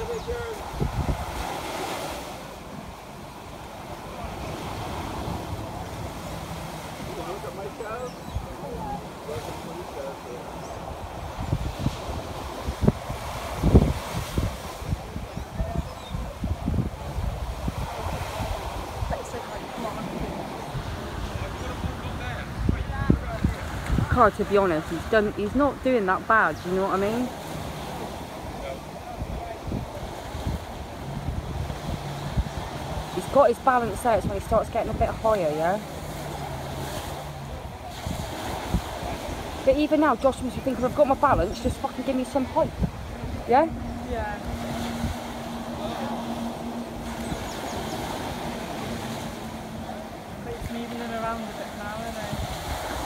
Car, to be honest, he's not doing that bad, you know what I mean? He's got his balance out when he starts getting a bit higher, yeah? But even now, Josh must be thinking, I've got my balance, just fucking give me some height. Yeah? Yeah. It's moving him around a bit now, isn't it?